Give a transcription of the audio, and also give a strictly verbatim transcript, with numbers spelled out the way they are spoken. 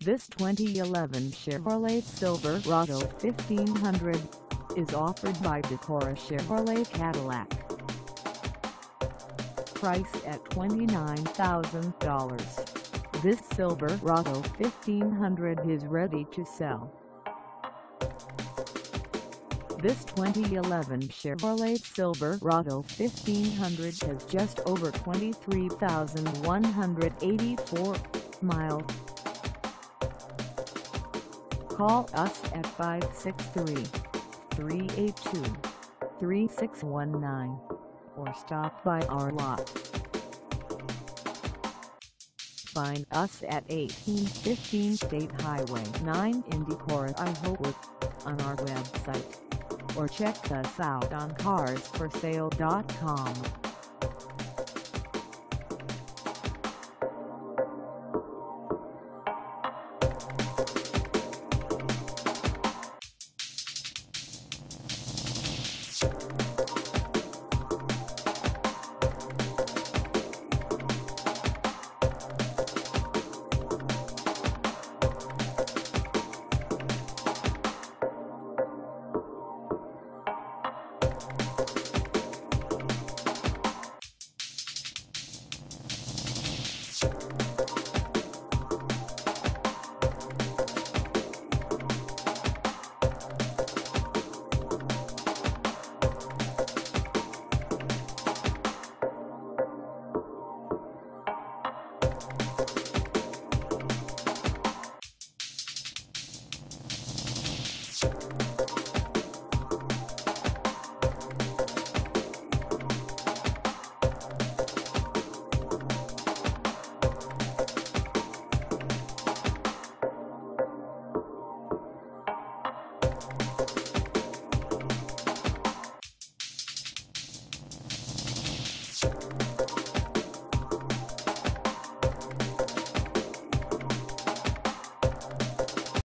This twenty eleven Chevrolet Silverado fifteen hundred is offered by DECORAH Chevrolet Cadillac. Priced at twenty-nine thousand dollars, this Silverado fifteen hundred is ready to sell. This twenty eleven Chevrolet Silverado fifteen hundred has just over twenty-three thousand one hundred eighty-four miles. Call us at five six three, three eight two, three six one nine or stop by our lot. Find us at eighteen fifteen State Highway nine in DECORAH, Iowa on our website, or check us out on cars for sale dot com. You